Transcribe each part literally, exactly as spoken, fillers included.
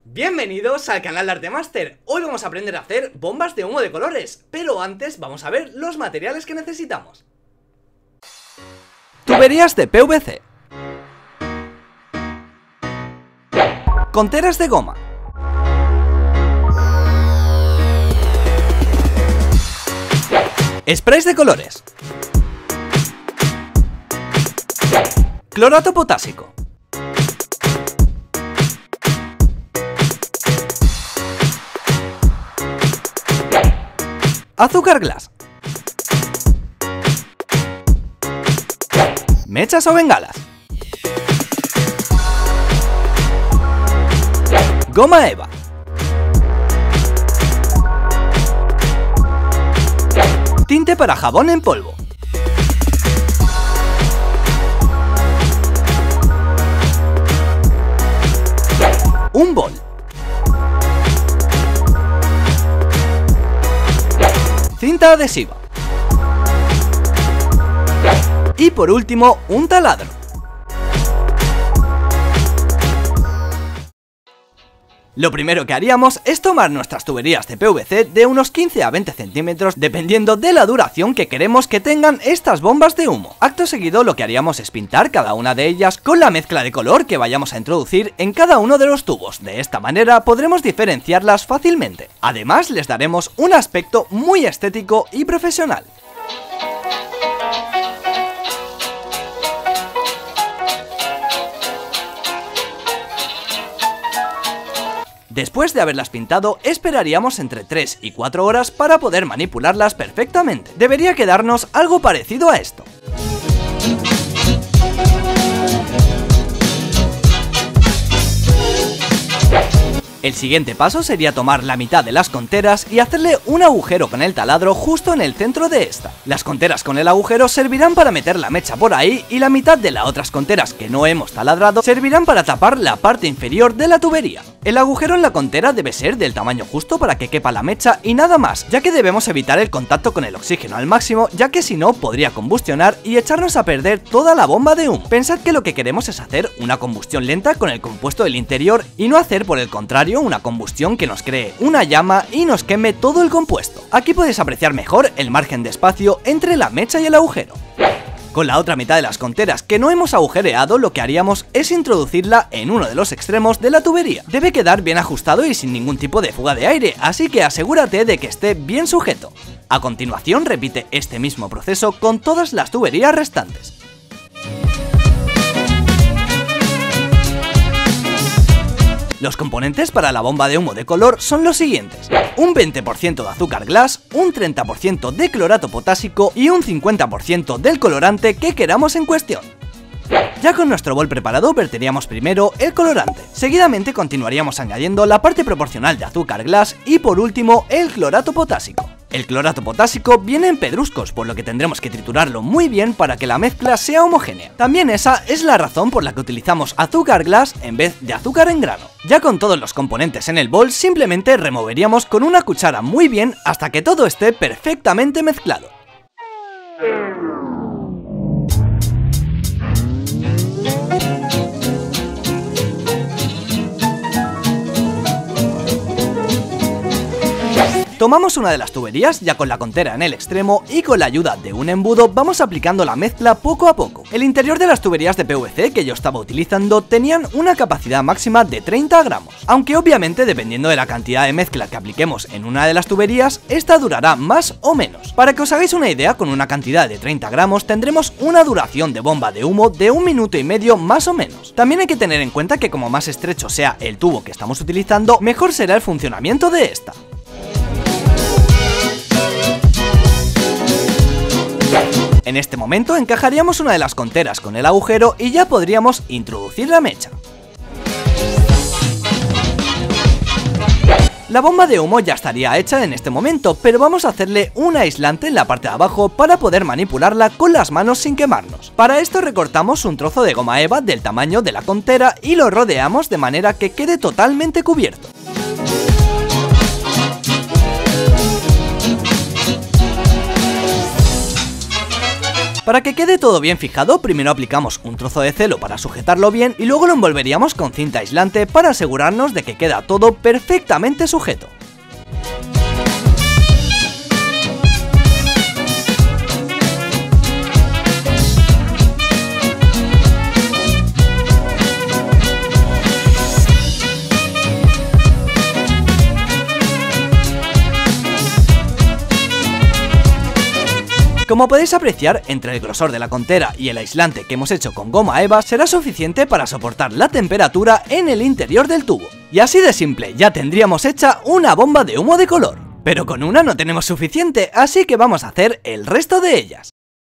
Bienvenidos al canal de Artemaster. Hoy vamos a aprender a hacer bombas de humo de colores, pero antes vamos a ver los materiales que necesitamos. Tuberías de P V C, conteras de goma, sprays de colores, clorato potásico, azúcar glass, mechas o bengalas, goma eva, tinte para jabón en polvo, un bol, cinta adhesiva y por último un taladro. Lo primero que haríamos es tomar nuestras tuberías de P V C de unos quince a veinte centímetros dependiendo de la duración que queremos que tengan estas bombas de humo. Acto seguido lo que haríamos es pintar cada una de ellas con la mezcla de color que vayamos a introducir en cada uno de los tubos. De esta manera podremos diferenciarlas fácilmente. Además les daremos un aspecto muy estético y profesional. Después de haberlas pintado, esperaríamos entre tres y cuatro horas para poder manipularlas perfectamente. Debería quedarnos algo parecido a esto. El siguiente paso sería tomar la mitad de las conteras y hacerle un agujero con el taladro justo en el centro de esta. Las conteras con el agujero servirán para meter la mecha por ahí y la mitad de las otras conteras que no hemos taladrado servirán para tapar la parte inferior de la tubería. El agujero en la contera debe ser del tamaño justo para que quepa la mecha y nada más, ya que debemos evitar el contacto con el oxígeno al máximo, ya que si no podría combustionar y echarnos a perder toda la bomba de humo. Pensad que lo que queremos es hacer una combustión lenta con el compuesto del interior y no hacer por el contrario una combustión que nos cree una llama y nos queme todo el compuesto. Aquí podéis apreciar mejor el margen de espacio entre la mecha y el agujero. Con la otra mitad de las conteras que no hemos agujereado, lo que haríamos es introducirla en uno de los extremos de la tubería. Debe quedar bien ajustado y sin ningún tipo de fuga de aire, así que asegúrate de que esté bien sujeto. A continuación repite este mismo proceso con todas las tuberías restantes. Los componentes para la bomba de humo de color son los siguientes: un veinte por ciento de azúcar glass, un treinta por ciento de clorato potásico y un cincuenta por ciento del colorante que queramos en cuestión. Ya con nuestro bol preparado verteríamos primero el colorante, seguidamente continuaríamos añadiendo la parte proporcional de azúcar glass y por último el clorato potásico. El clorato potásico viene en pedruscos, por lo que tendremos que triturarlo muy bien para que la mezcla sea homogénea. También esa es la razón por la que utilizamos azúcar glass en vez de azúcar en grano. Ya con todos los componentes en el bol, simplemente removeríamos con una cuchara muy bien hasta que todo esté perfectamente mezclado. Tomamos una de las tuberías ya con la contera en el extremo y con la ayuda de un embudo vamos aplicando la mezcla poco a poco. El interior de las tuberías de P V C que yo estaba utilizando tenían una capacidad máxima de treinta gramos, aunque obviamente dependiendo de la cantidad de mezcla que apliquemos en una de las tuberías, esta durará más o menos. Para que os hagáis una idea, con una cantidad de treinta gramos tendremos una duración de bomba de humo de un minuto y medio más o menos. También hay que tener en cuenta que como más estrecho sea el tubo que estamos utilizando, mejor será el funcionamiento de esta. En este momento encajaríamos una de las conteras con el agujero y ya podríamos introducir la mecha. La bomba de humo ya estaría hecha en este momento, pero vamos a hacerle un aislante en la parte de abajo para poder manipularla con las manos sin quemarnos. Para esto recortamos un trozo de goma eva del tamaño de la contera y lo rodeamos de manera que quede totalmente cubierto. Para que quede todo bien fijado, primero aplicamos un trozo de celo para sujetarlo bien y luego lo envolveríamos con cinta aislante para asegurarnos de que queda todo perfectamente sujeto. Como podéis apreciar, entre el grosor de la contera y el aislante que hemos hecho con goma eva será suficiente para soportar la temperatura en el interior del tubo. Y así de simple, ya tendríamos hecha una bomba de humo de color. Pero con una no tenemos suficiente, así que vamos a hacer el resto de ellas.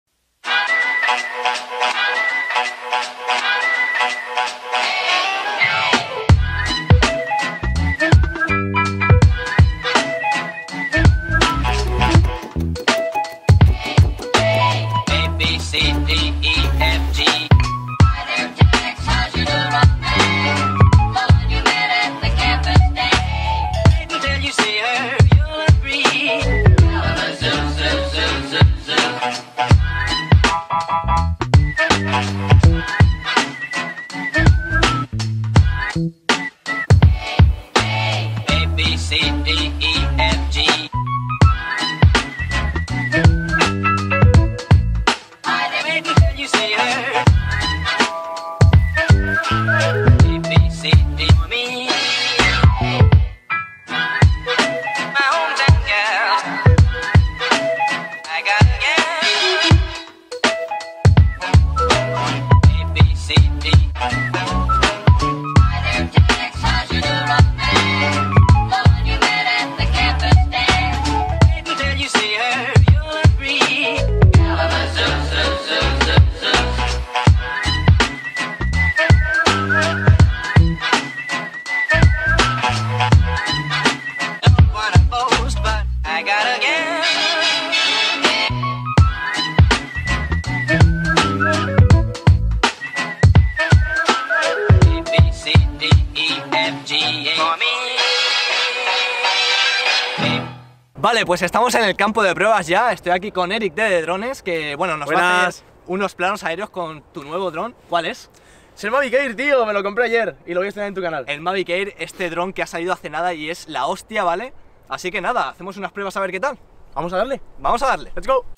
Vale, pues estamos en el campo de pruebas ya. Estoy aquí con Eric de, de Drones, que bueno, nos Buenas. va a hacer unos planos aéreos con tu nuevo dron. ¿Cuál es? Es el Mavic Air, tío, me lo compré ayer y lo voy a estrenar en tu canal. El Mavic Air, este dron que ha salido hace nada y es la hostia, ¿vale? Así que nada, hacemos unas pruebas a ver qué tal. Vamos a darle. Vamos a darle. Let's go.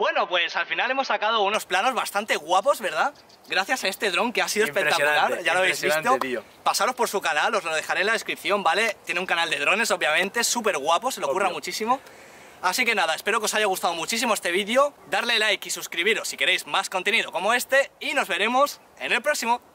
Bueno, pues al final hemos sacado unos planos bastante guapos, ¿verdad? Gracias a este dron que ha sido espectacular, ya lo habéis visto. Tío. Pasaros por su canal, os lo dejaré en la descripción, ¿vale? Tiene un canal de drones, obviamente, súper guapo, se lo curra muchísimo. Así que nada, espero que os haya gustado muchísimo este vídeo. Darle like y suscribiros si queréis más contenido como este. Y nos veremos en el próximo.